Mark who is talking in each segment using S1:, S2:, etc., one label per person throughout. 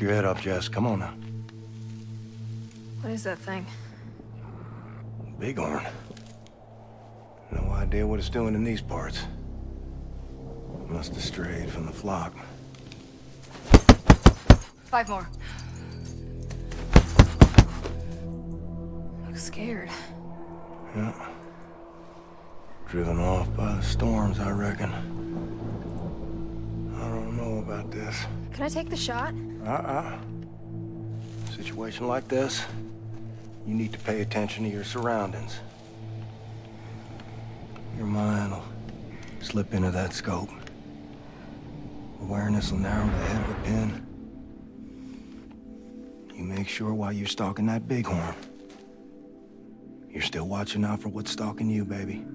S1: your head up, Jess. Come on now.
S2: What is that thing?
S1: Bighorn. No idea what it's doing in these parts. Must have strayed from the flock.
S2: 5 more. Looks scared.
S1: Yeah. Driven off by the storms, I reckon. I don't know about this.
S2: Can I take the shot?
S1: Situation like this, you need to pay attention to your surroundings. Your mind will slip into that scope. Awareness will narrow to the head of a pin. You make sure while you're stalking that bighorn, you're still watching out for what's stalking you, baby.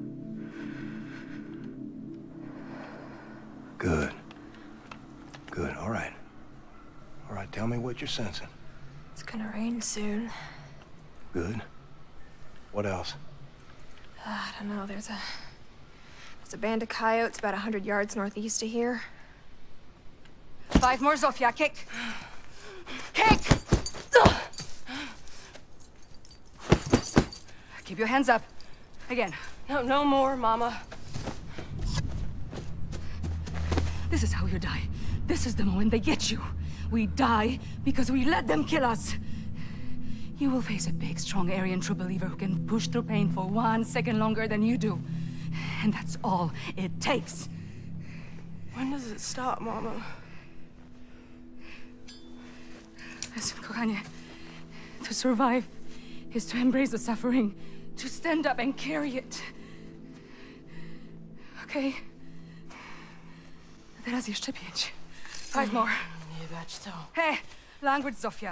S1: Good. Good, all right. All right, tell me what you're sensing.
S2: It's gonna rain soon.
S1: Good. What else?
S2: I don't know, there's a band of coyotes about 100 yards northeast of here. 5 more, Zofia, kick! Kick! Keep your hands up. Again.
S3: No more, Mama.
S2: This is how you die. This is the moment they get you. We die because we let them kill us. You will face a big, strong Aryan true believer who can push through pain for 1 second longer than you do. And that's all it takes.
S3: When does it stop, Mama?
S2: Listen, kochanie. To survive is to embrace the suffering, to stand up and carry it. Okay? Teraz jeszcze 5. 5 more.
S3: Jebać to.
S2: Hey, language, Zofia.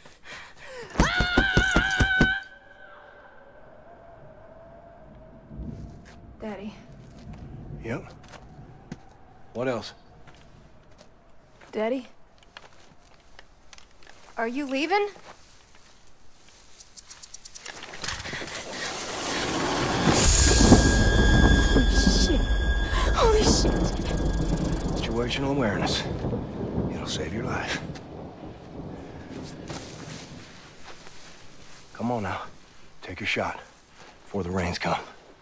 S2: Daddy.
S1: Yep. What else?
S2: Daddy? Are you leaving? Holy shit.
S1: Situational awareness. It'll save your life. Come on now. Take your shot before the rains come.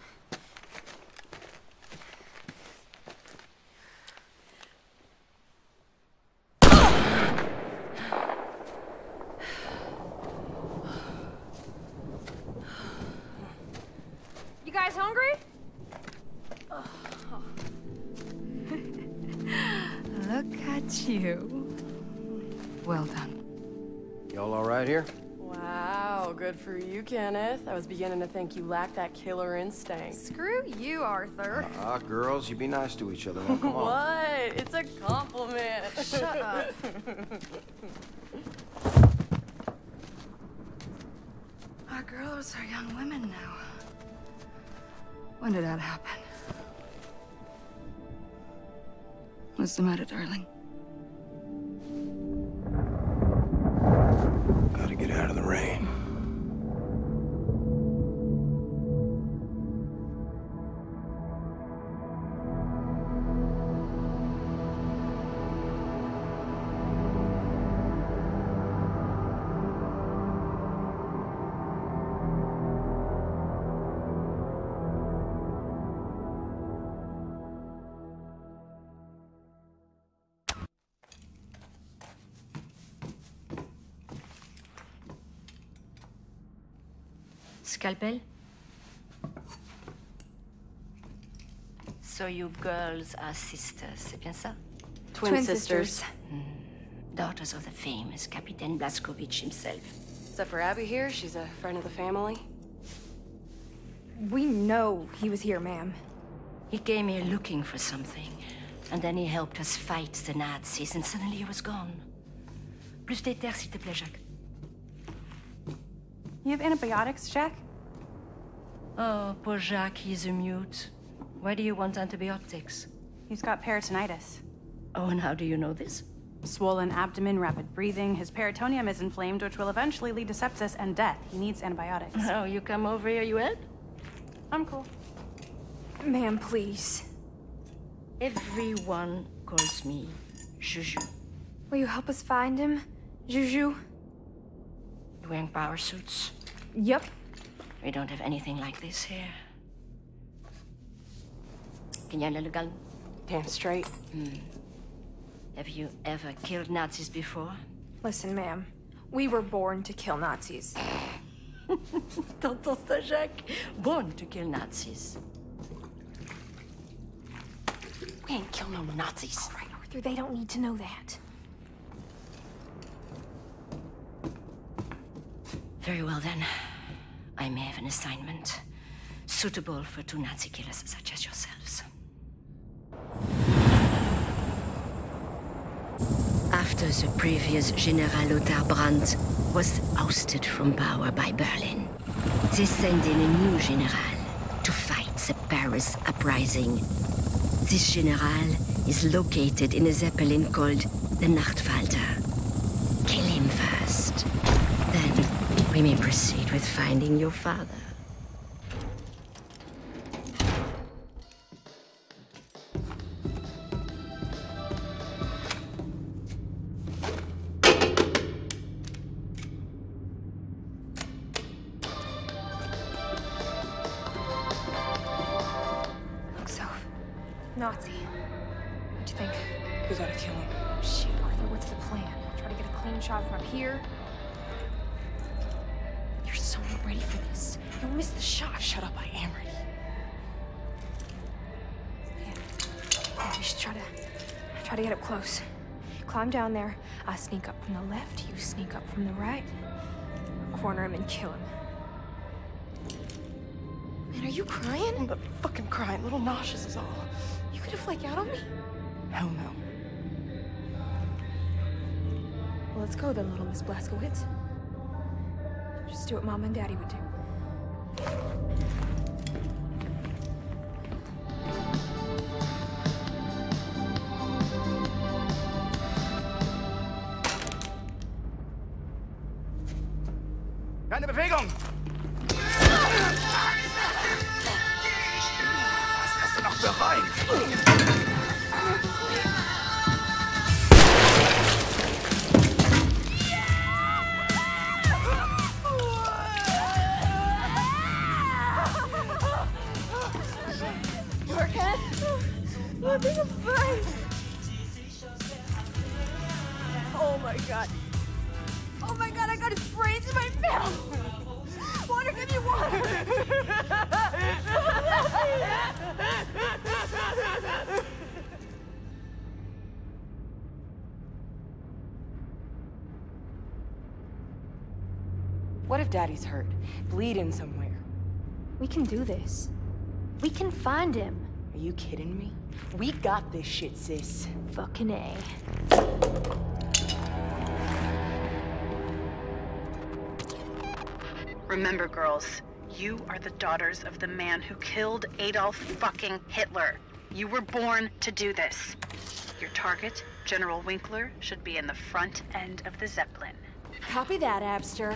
S2: You guys hungry? Look at you. Well done.
S1: Y'all all right here?
S3: Wow, good for you, Kenneth. I was beginning to think you lacked that killer instinct.
S2: Screw you, Arthur.
S1: Girls, you be nice to each other. Now, come on.
S3: What? It's a compliment.
S2: Shut up. Our girls are young women now. When did that happen? What's the matter, darling?
S1: Gotta get out of the rain.
S4: Scalpel? So you girls are sisters, c'est bien ça?
S3: Twin sisters.
S4: Daughters of the famous Captain Blazkowicz himself.
S3: Except for Abby here, she's a friend of the family.
S2: We know he was here, ma'am.
S4: He came here looking for something, and then he helped us fight the Nazis, and suddenly he was gone. Plus d'éther, s'il te plaît, Jacques.
S5: You have antibiotics, Jack?
S4: Oh, poor Jacques, he's a mute. Why do you want antibiotics?
S5: He's got peritonitis.
S4: Oh, and how do you know this?
S5: Swollen abdomen, rapid breathing. His peritoneum is inflamed, which will eventually lead to sepsis and death. He needs antibiotics.
S4: Oh, you come over here, you Ed?
S5: I'm cool.
S2: Ma'am, please.
S4: Everyone calls me Juju.
S2: Will you help us find him?
S6: Juju?
S4: You wearing power suits?
S6: Yep.
S4: We don't have anything like this here. Kanya legal?
S3: Damn straight.
S4: Have you ever killed Nazis before?
S6: Listen, ma'am. We were born to kill Nazis.
S4: Tonton Stajak, born to kill Nazis.
S3: We ain't kill no Nazis.
S6: All right, Arthur, they don't need to know that.
S4: Very well then. I may have an assignment suitable for 2 Nazi killers such as yourselves. After the previous General Lothar Brandt was ousted from power by Berlin, they send in a new general to fight the Paris uprising. This general is located in a zeppelin called the Nachtfalter. Kill him first. Then we may proceed with finding your father.
S6: Nazi. What'd you think?
S3: We gotta kill him.
S6: Shit, Arthur, what's the plan? Try to get a clean shot from up here? You're so not ready for this. You'll miss the shot.
S3: Shut up, I am ready.
S6: Yeah. We should try to get up close. Climb down there. I sneak up from the left, you sneak up from the right. Corner him and kill him. Man, are you crying?
S3: I'm fucking crying. Little nauseous is all.
S6: You could have flaked out on me.
S3: Hell no.
S6: Well, let's go then, little Miss Blazkowicz. Just do what Mom and Daddy would do.
S1: Keine Bewegung! Was hast du noch bereit?
S6: You okay? I think I'm fine. Oh my god. Oh my god, I got sprays in my mouth! Water, give me water!
S3: What if Daddy's hurt? Bleeding somewhere?
S6: We can do this. We can find him.
S3: Are you kidding me? We got this shit, sis.
S6: Fucking A.
S5: Remember, girls, you are the daughters of the man who killed Adolf fucking Hitler. You were born to do this. Your target, General Winkler, should be in the front end of the Zeppelin.
S6: Copy that, Abster.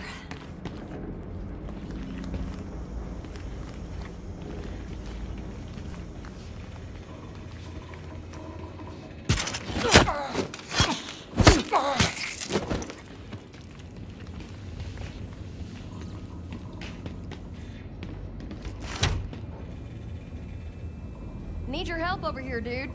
S7: Need your help over here, dude.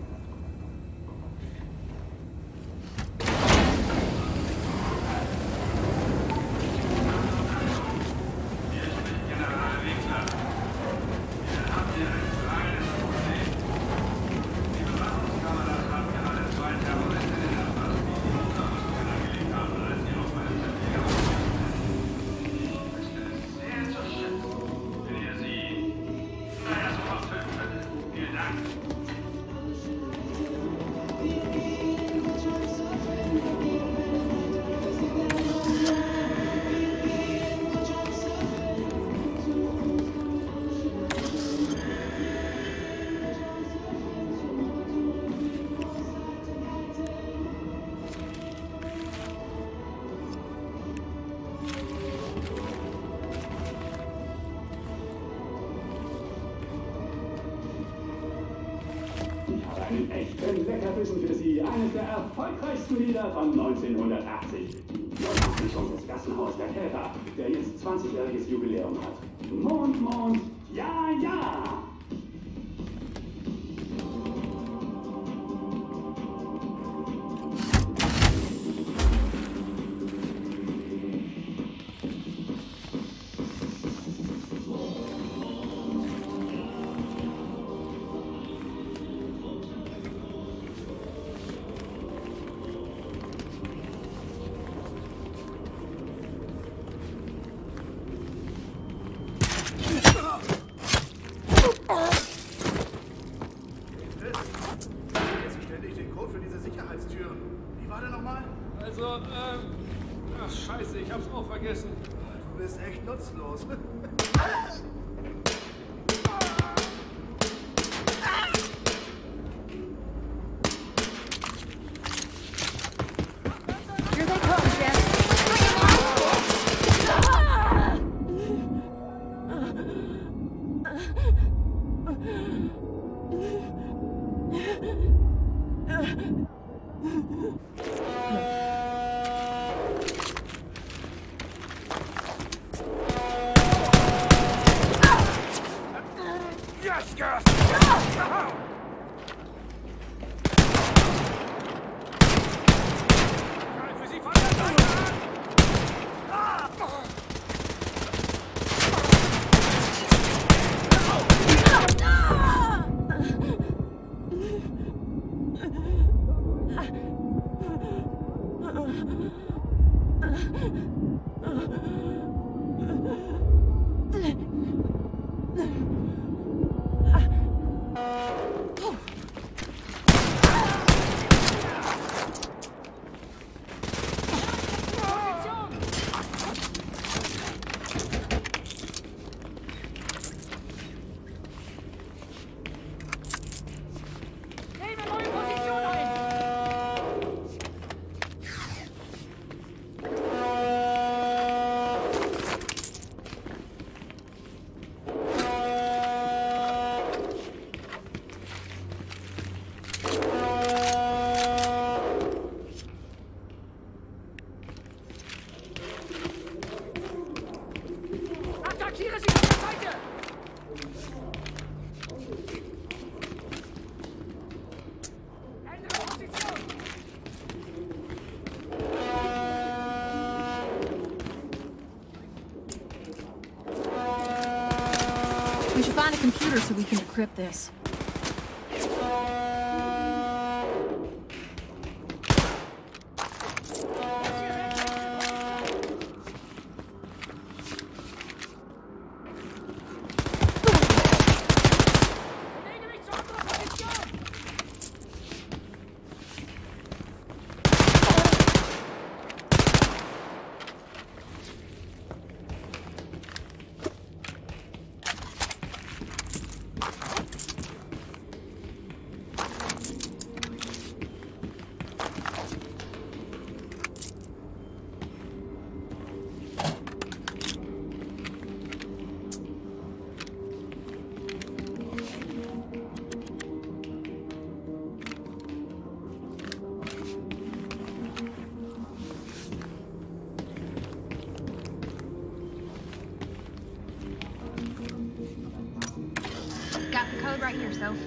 S8: einen echten Leckerbissen für Sie. Eines der erfolgreichsten Lieder von 1980. Neuaufrichtung des Gassenhaus der Täter, der jetzt 20-jähriges Jubiläum hat. Mond, Mond, ja, ja!
S9: Ach scheiße, ich hab's auch vergessen.
S1: Du bist echt nutzlos.
S6: Here they come, Jeff.
S9: Yes, gas! Für Sie von der Seite an!
S7: We should find a computer so we can decrypt this.
S6: Got the code right here, Soph.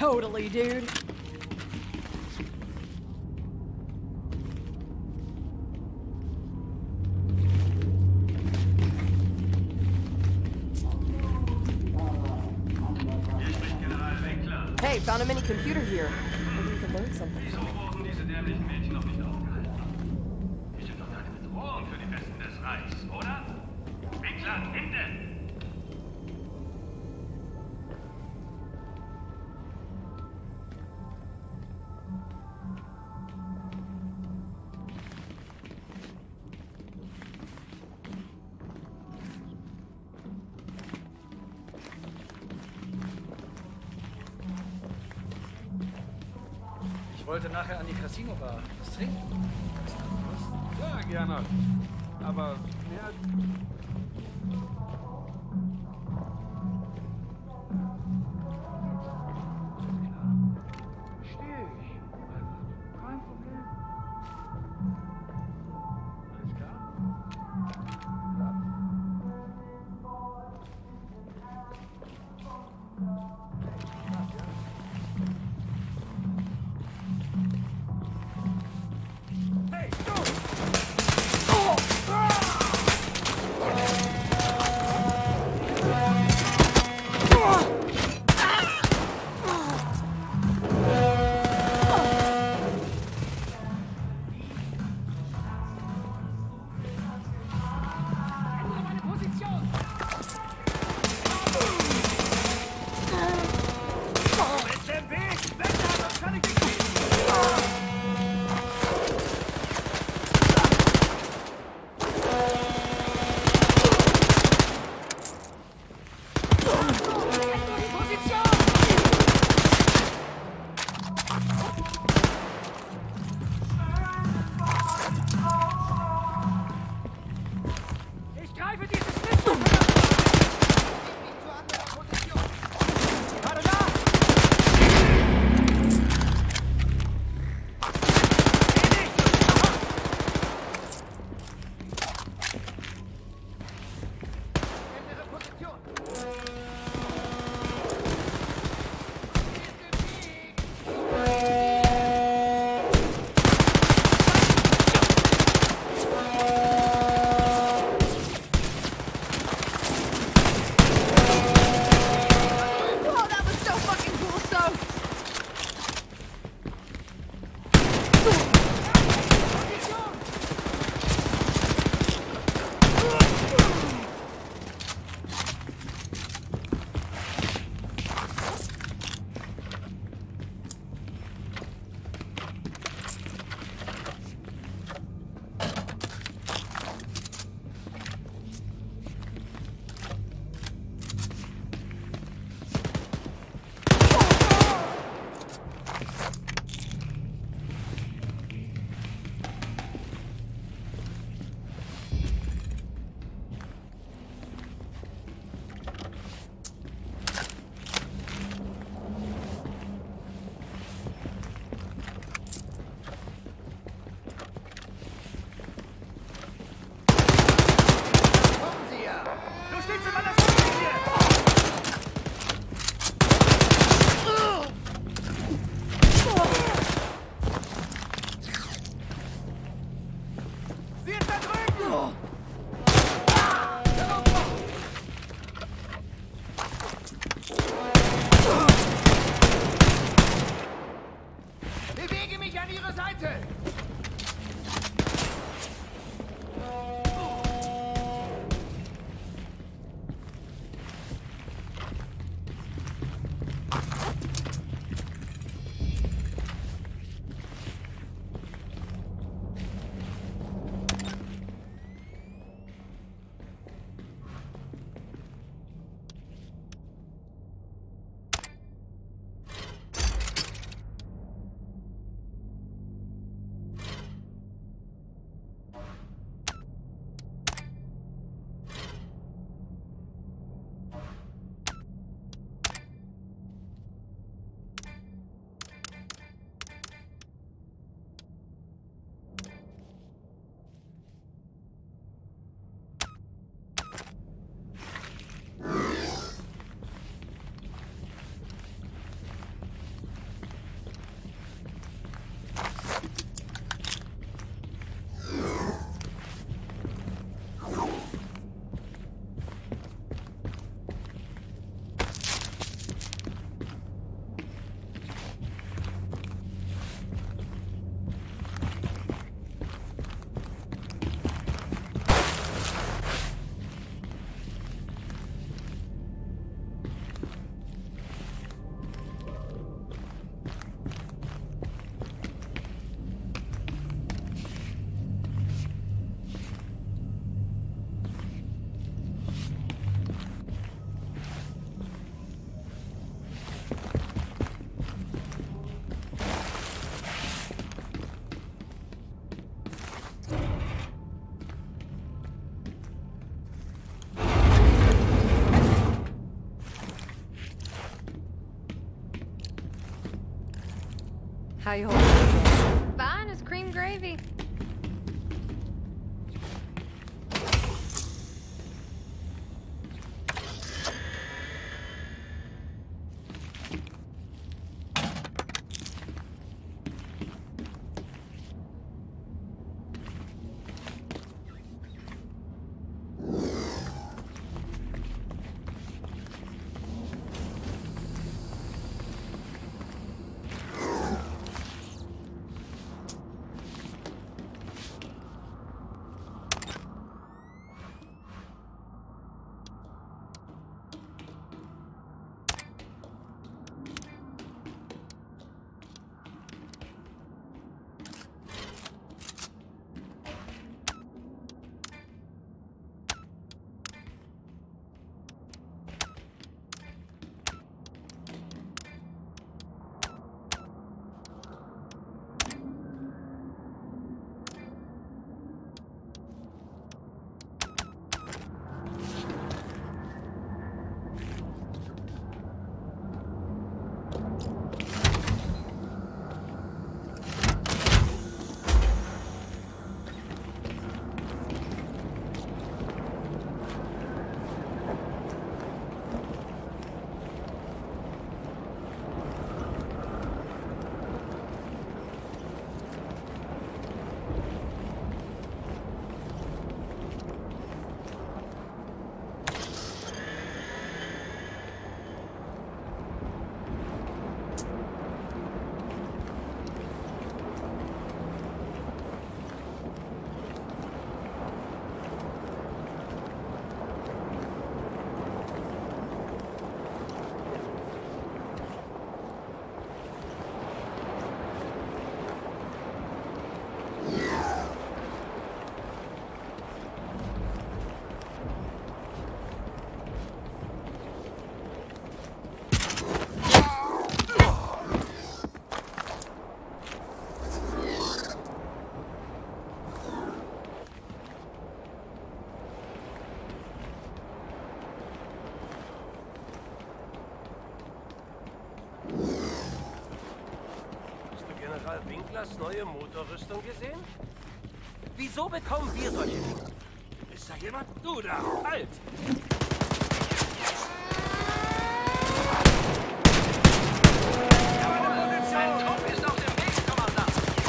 S3: Totally, dude. Hey, found a mini computer here. Maybe we can learn something.
S9: Wieso wurden diese dämlichen Mädchen noch nicht aufgehalten? Wir sind doch keine Bedrohung für die Besten des Reichs, oder? Winkler, hinten!
S10: Ich wollte nachher an die Casino-Bar. Was trinken?
S9: Ja, gerne. Aber mehr... Verstehe ich. Kein Problem. Alles klar?
S6: How you holding? Fine as cream gravy.
S11: Winklers neue Motorrüstung gesehen? Wieso bekommen wir solche Dinge? Ist da jemand? Du da! Halt!
S9: Sein Trupp ist auf dem Weg, Kommandant!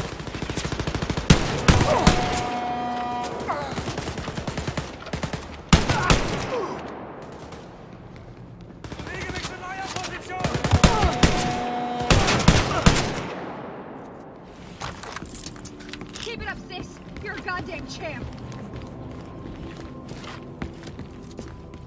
S11: Bewege mich zu neuer Position!
S7: Keep it up, sis. You're a goddamn champ.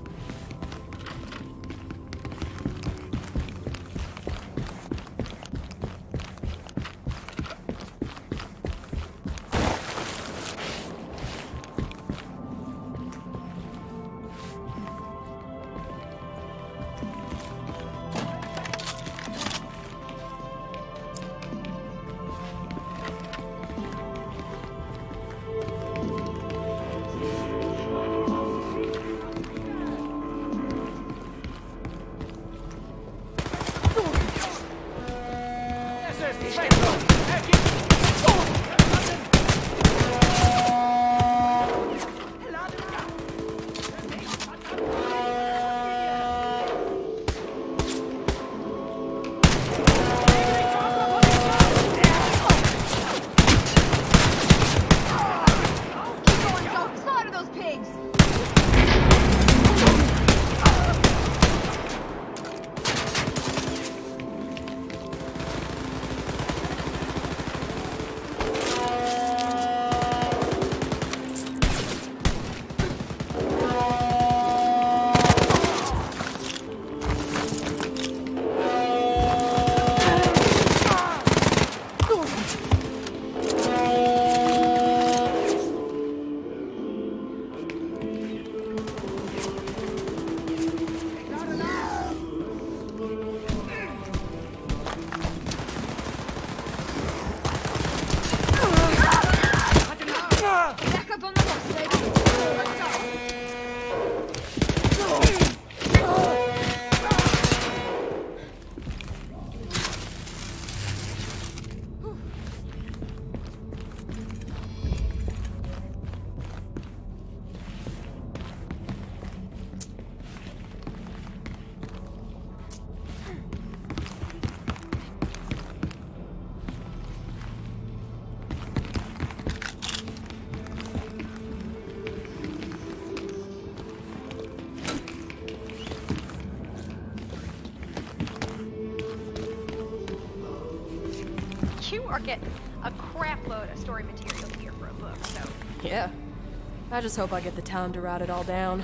S6: You are getting a crap load of story material here for a book, so...
S3: Yeah. I just hope I get the time to write it all down.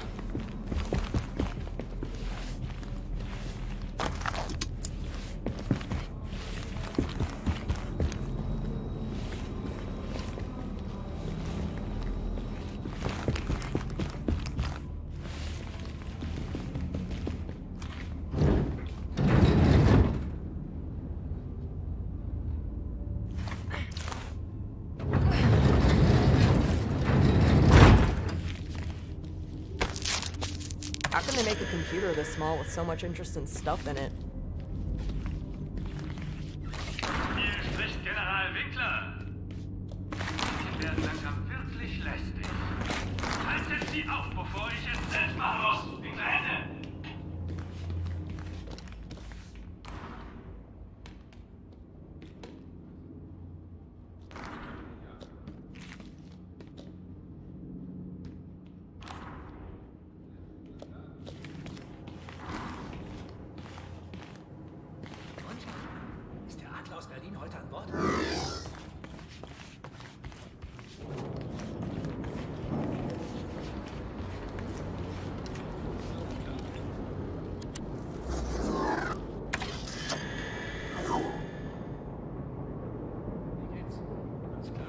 S3: How can they make a computer this small with so much interesting stuff in it?
S9: Hier spricht General Winkler. Sie werden langsam wirklich lästig. Haltet sie auf, bevor ich es selbst machen muss. Winkler, Hände!
S10: Ist der Adler aus Berlin heute an Bord? Wie geht's? Alles klar?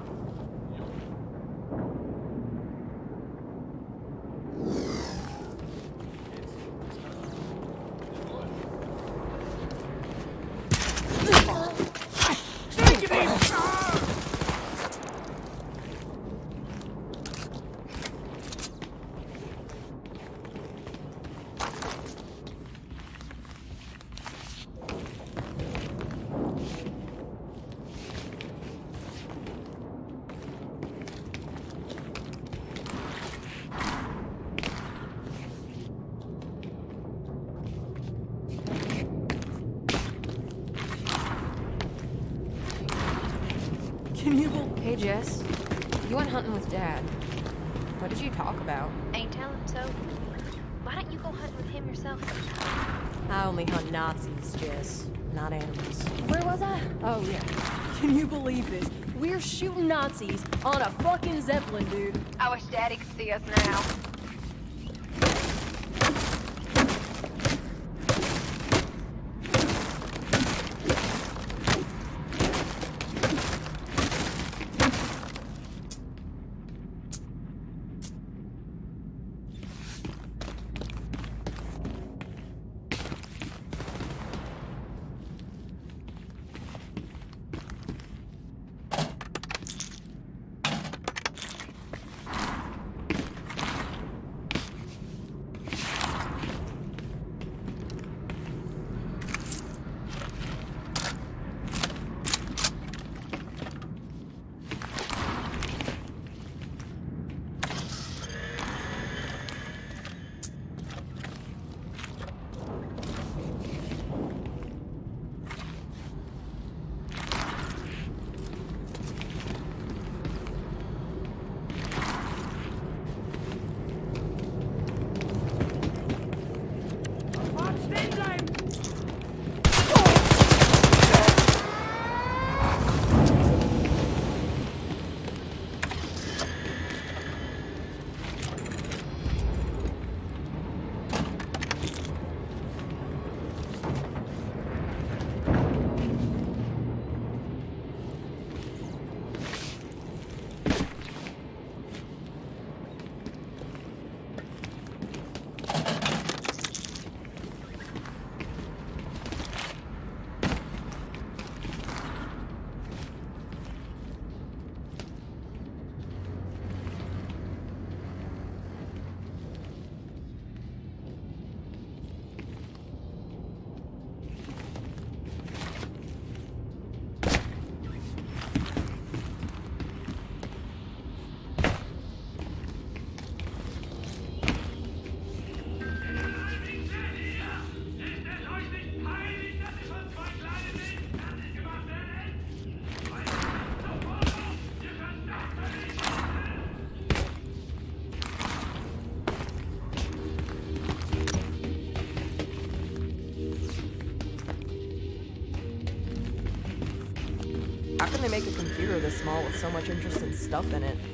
S3: Can you believe... Hey, Jess. You went hunting with Dad. What did you talk about?
S6: Ain't telling, so... Why don't you go hunting with him yourself sometime?
S3: I only hunt Nazis, Jess. Not animals.
S6: Where was I?
S3: Oh, yeah. Can you believe this? We're shooting Nazis on a fucking Zeppelin, dude.
S6: I wish Daddy could see us now.
S3: How can they make a computer this small with so much interesting stuff in it?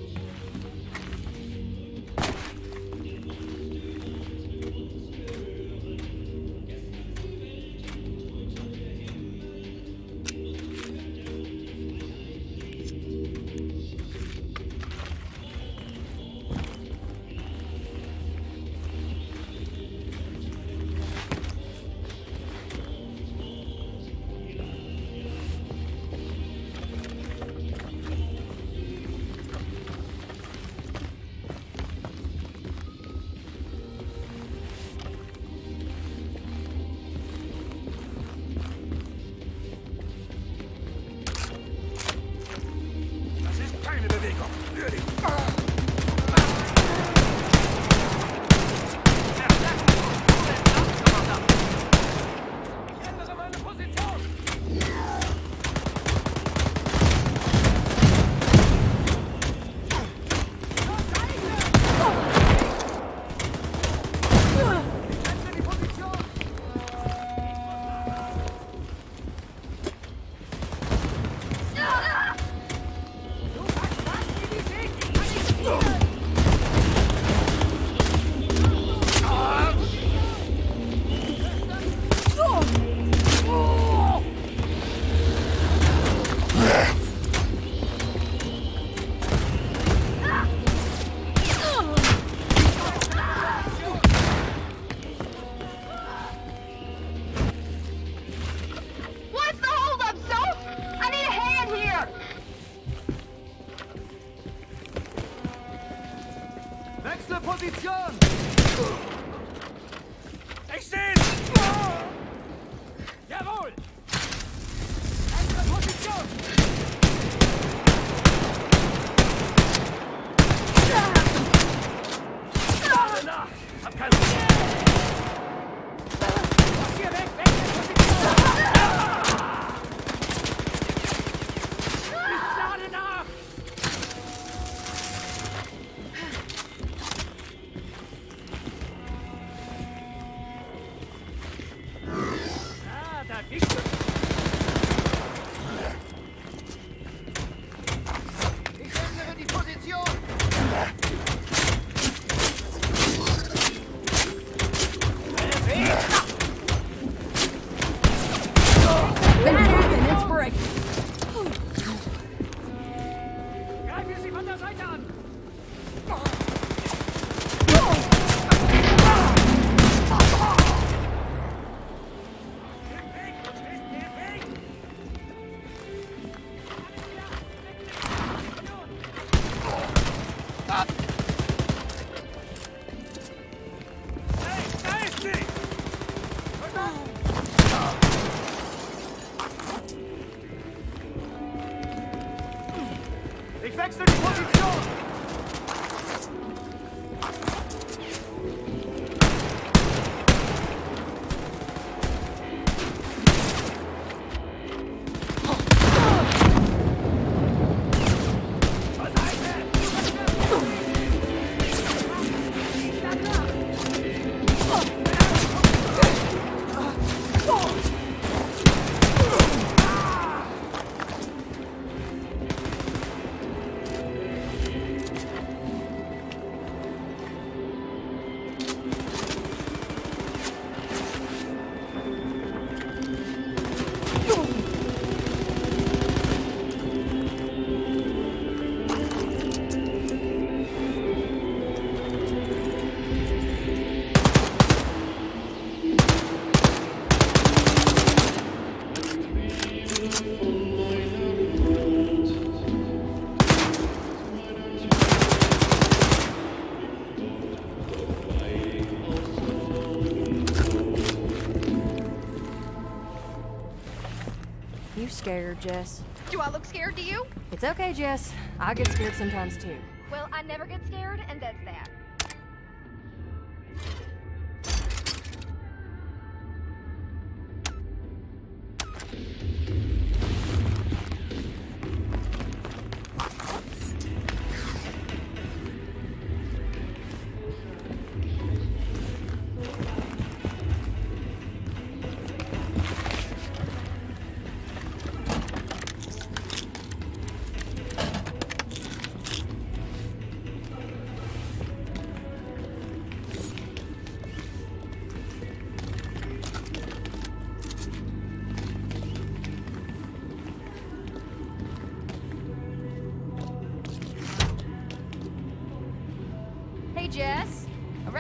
S3: You scared, Jess?
S6: Do I look scared to you?
S3: It's okay, Jess. I get scared sometimes too.
S6: Well, I never get scared, and that's that.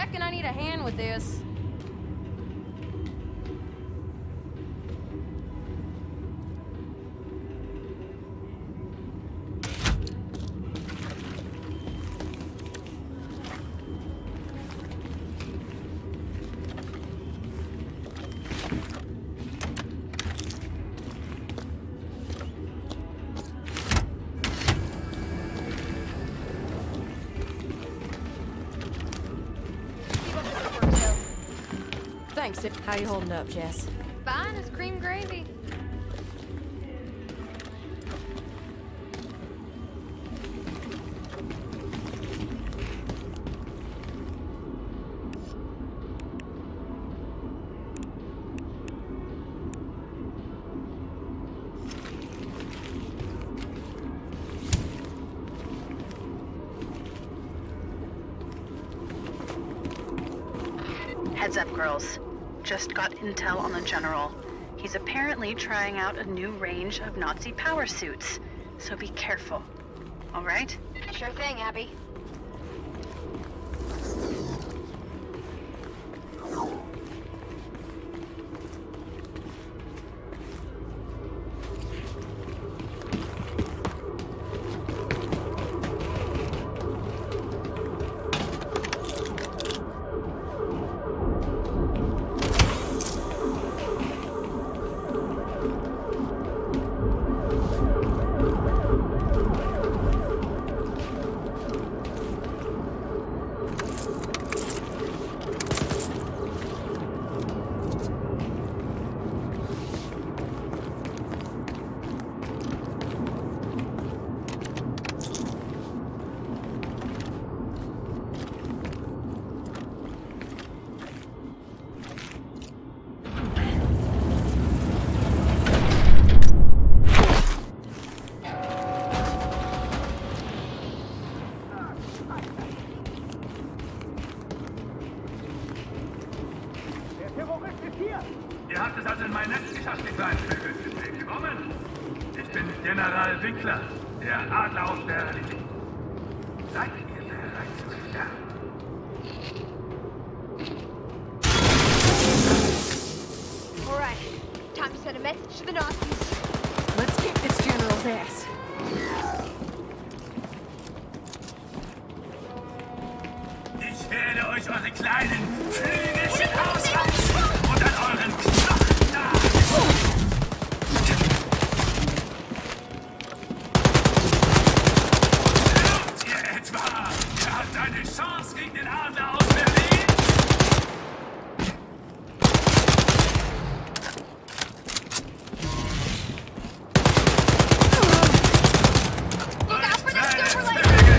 S6: reckon I need a hand with this.
S3: Thanks. How you holding up, Jess?
S6: Fine as cream gravy.
S5: Heads up, girls. Just got intel on the General. He's apparently trying out a new range of Nazi power suits, so be careful. All right?
S6: Sure thing, Abby.
S9: Ihr habt es also in mein Netz geschafft, die kleinen Vögel. Willkommen! Ich bin General Winkler, der Adler aus Berlin. Seid ihr bereit zu sterben?
S6: All right, time to send a message to the Nazis.
S3: Let's kick this general's ass.
S9: Ich werde euch eure kleinen Flügelchen ausreißen und an euren Knochen nagen. Glaubt ihr etwa, ihr habt eine Chance gegen den Adler aus Berlin?
S6: Look out for the super laser!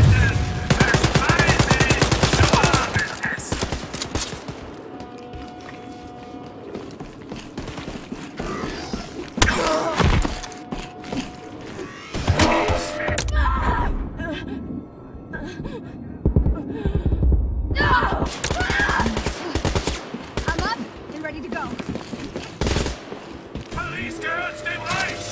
S7: I'm up and ready to go.
S9: Paris gehört dem Reich!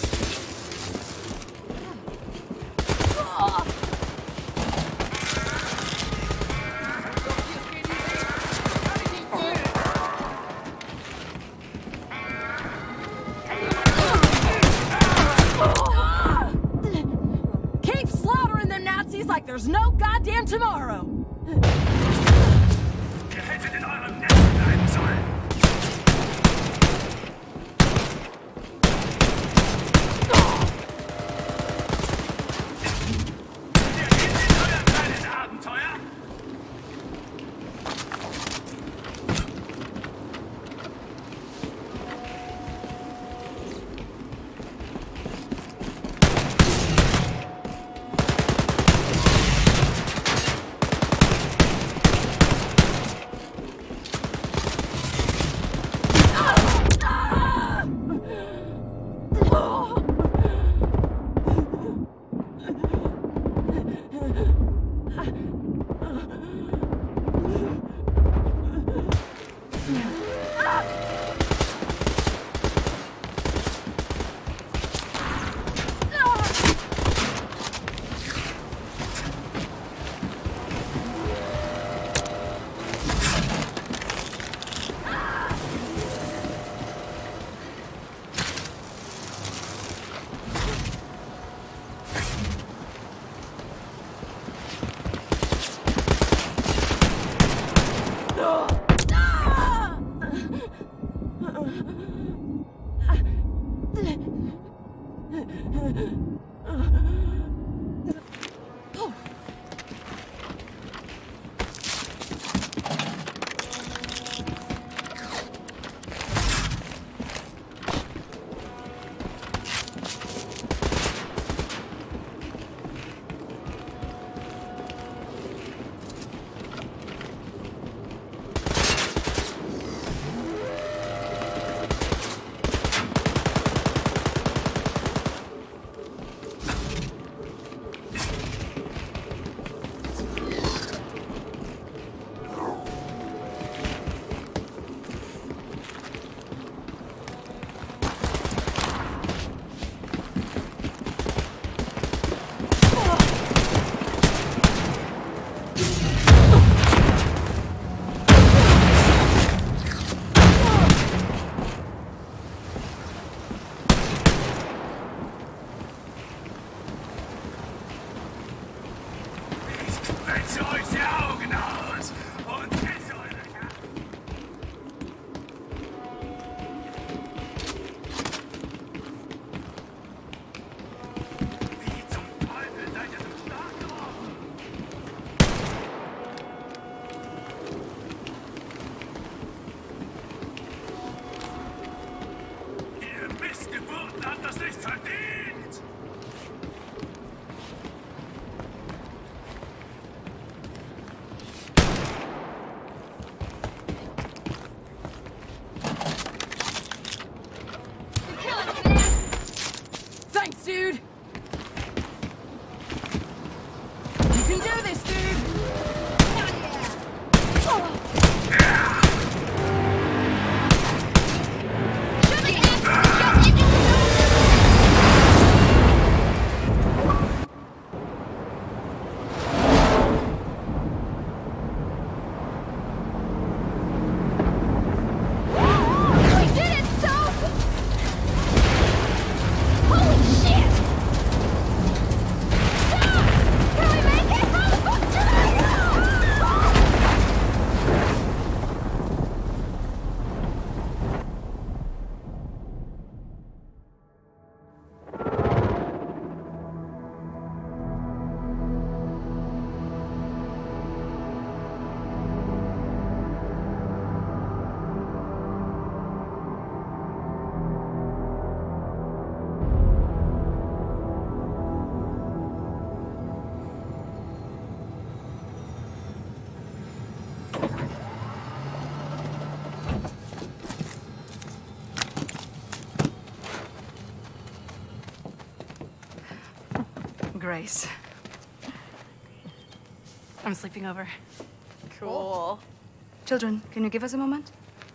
S3: Keep slaughtering them Nazis like there's no goddamn tomorrow.
S9: Ihr hättet in eurem Netz bleiben sollen! Ihr geht in euer kleines Abenteuer?
S3: Thanks, dude! You can do this, dude!
S2: Grace. I'm sleeping over.
S3: Cool.
S2: Children, can you give us a moment?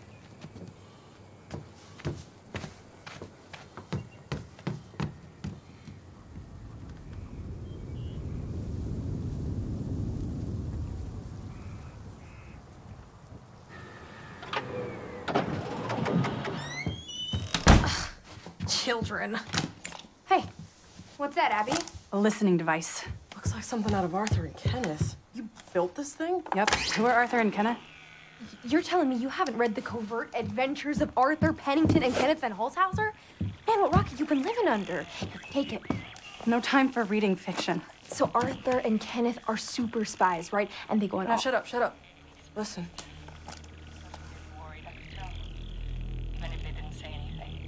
S6: Children. Hey, what's that, Abby?
S3: A listening device. Looks like something out of Arthur and Kenneth. You built this thing? Yep. Who are Arthur and Kenneth?
S6: You're telling me you haven't read The Covert Adventures of Arthur Pennington and Kenneth Van Holzhauser? Man, what rock have you been living under? Here, take it.
S3: No time for reading fiction.
S6: So Arthur and Kenneth are super spies, right? And they go on
S3: Now
S6: all...
S3: shut up. Listen.
S12: Even if they didn't say anything.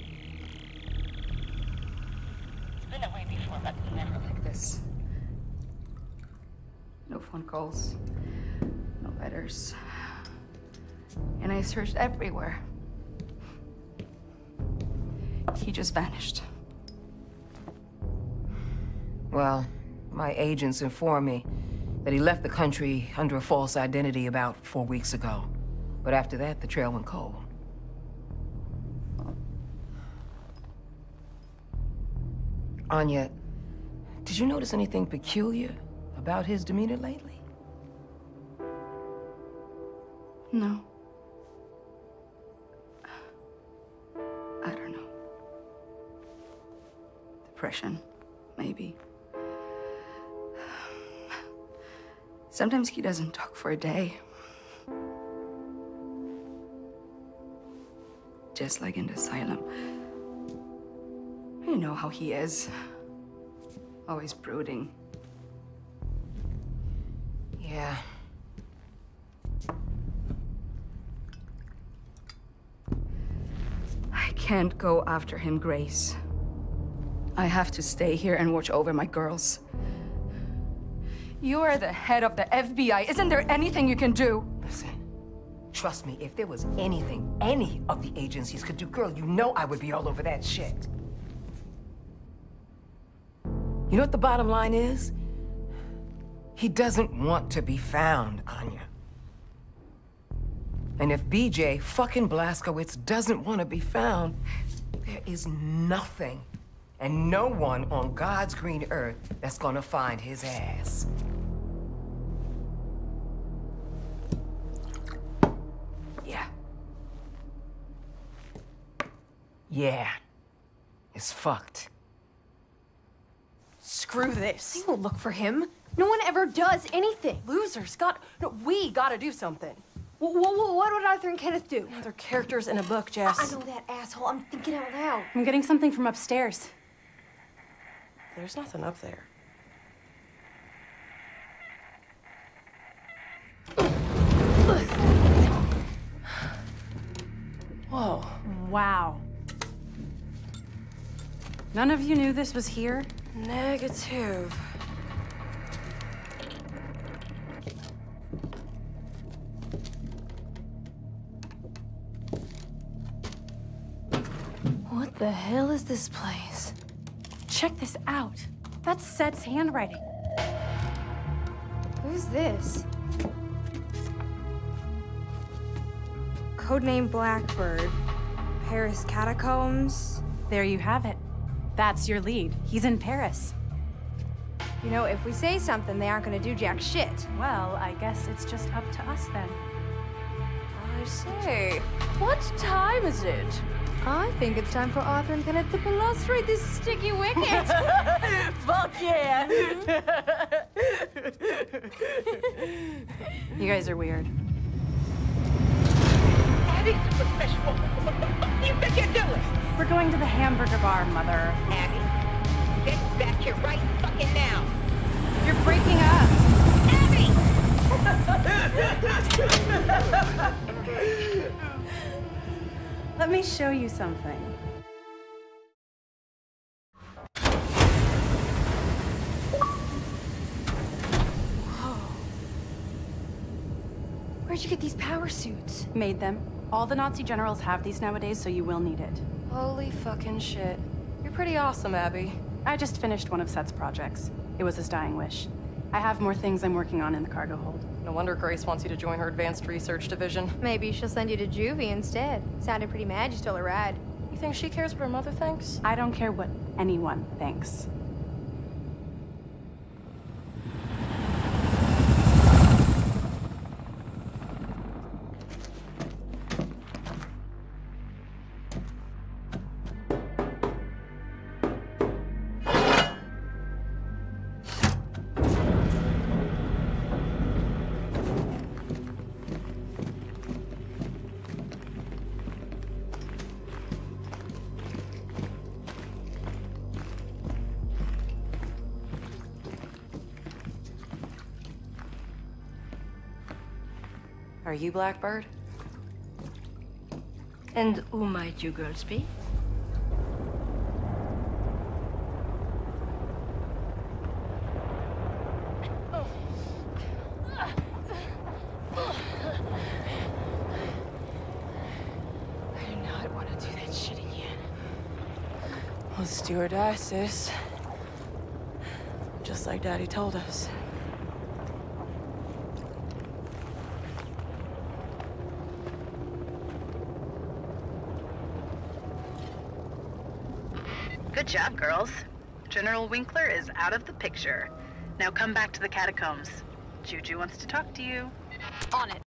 S12: It's been that way before, but never like this.
S2: No phone calls, no letters. And I searched everywhere. He just vanished.
S13: Well, my agents informed me that he left the country under a false identity about 4 weeks ago. But after that, the trail went cold. Anya, did you notice anything peculiar about his demeanor lately?
S2: No. I don't know. Depression, maybe. Sometimes he doesn't talk for a day. Just like in the asylum. You know how he is. Always brooding.
S13: Yeah.
S2: I can't go after him, Grace. I have to stay here and watch over my girls. You are the head of the FBI. Isn't there anything you can do?
S13: Listen, trust me, if there was anything any of the agencies could do, girl, you know I would be all over that shit. You know what the bottom line is? He doesn't want to be found, Anya. And if BJ fucking Blazkowicz doesn't want to be found, there is nothing and no one on God's green earth that's gonna find his ass. Yeah. Yeah. It's fucked.
S3: Screw this.
S6: They won't look for him. No one ever does anything.
S3: Losers we gotta do something.
S6: What would Arthur and Kenneth do?
S3: They're characters in a book, Jess.
S6: I know that, asshole. I'm thinking out loud.
S3: I'm getting something from upstairs. There's nothing up there. Whoa. Wow. None of you knew this was here? Negative.
S6: What the hell is this place?
S3: Check this out. That's Seth's handwriting.
S6: Who's this? Codename Blackbird. Paris Catacombs.
S3: There you have it. That's your lead. He's in Paris.
S6: You know, if we say something, they aren't gonna do jack shit.
S3: Well, I guess it's just up to us then.
S6: I say, what time is it? I think it's time for Arthur and Kenneth to balustrate this sticky wicket.
S3: Fuck yeah! You guys are weird.
S14: Abby, what do you think you're doing?
S3: We're going to the hamburger bar, Mother.
S14: Abby, get back here right fucking now.
S3: You're breaking up.
S14: Abby!
S3: Let me show you something.
S6: Whoa. Where'd you get these power suits?
S3: Made them. All the Nazi generals have these nowadays, so you will need it.
S15: Holy fucking shit. You're pretty awesome, Abby.
S3: I just finished one of Seth's projects. It was his dying wish. I have more things I'm working on in the cargo hold.
S15: No wonder Grace wants you to join her advanced research division.
S6: Maybe she'll send you to juvie instead. Sounded pretty mad you stole a ride.
S15: You think she cares what her mother thinks?
S3: I don't care what anyone thinks.
S15: Are you Blackbird?
S4: And who might you girls be?
S3: I do not want to do that shit again.
S15: Let's do or die, sis. Just like Daddy told us.
S5: Good job, girls. General Winkler is out of the picture. Now come back to the catacombs. Juju wants to talk to you.
S6: On it.